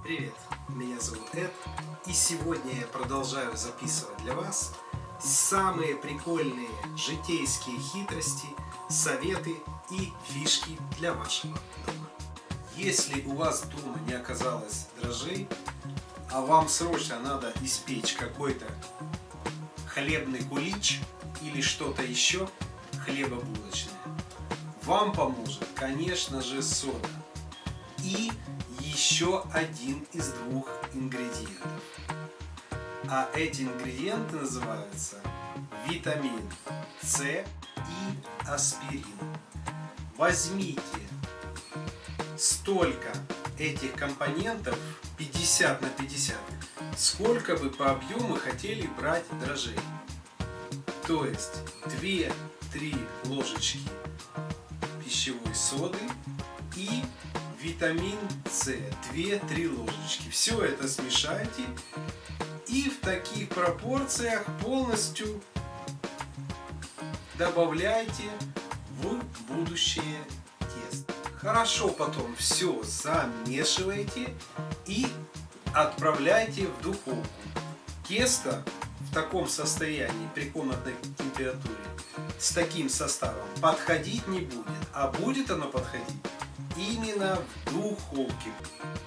Привет, меня зовут Эд, и сегодня я продолжаю записывать для вас самые прикольные житейские хитрости, советы и фишки для вашего дома. Если у вас дома не оказалось дрожжей, а вам срочно надо испечь какой-то хлебный кулич или что-то еще хлебобулочное, вам поможет, конечно же, сода и еще один из двух ингредиентов. А эти ингредиенты называются витамин С и аспирин. Возьмите столько этих компонентов 50 на 50, сколько вы по объему хотели брать дрожжей. То есть 2-3 ложечки пищевой соды и витамин С 2-3 ложечки. Все это смешайте и в таких пропорциях полностью добавляйте в будущее тесто. Хорошо потом все замешивайте и отправляйте в духовку. Тесто в таком состоянии при комнатной температуре с таким составом подходить не будет, а будет оно подходить именно в духовке.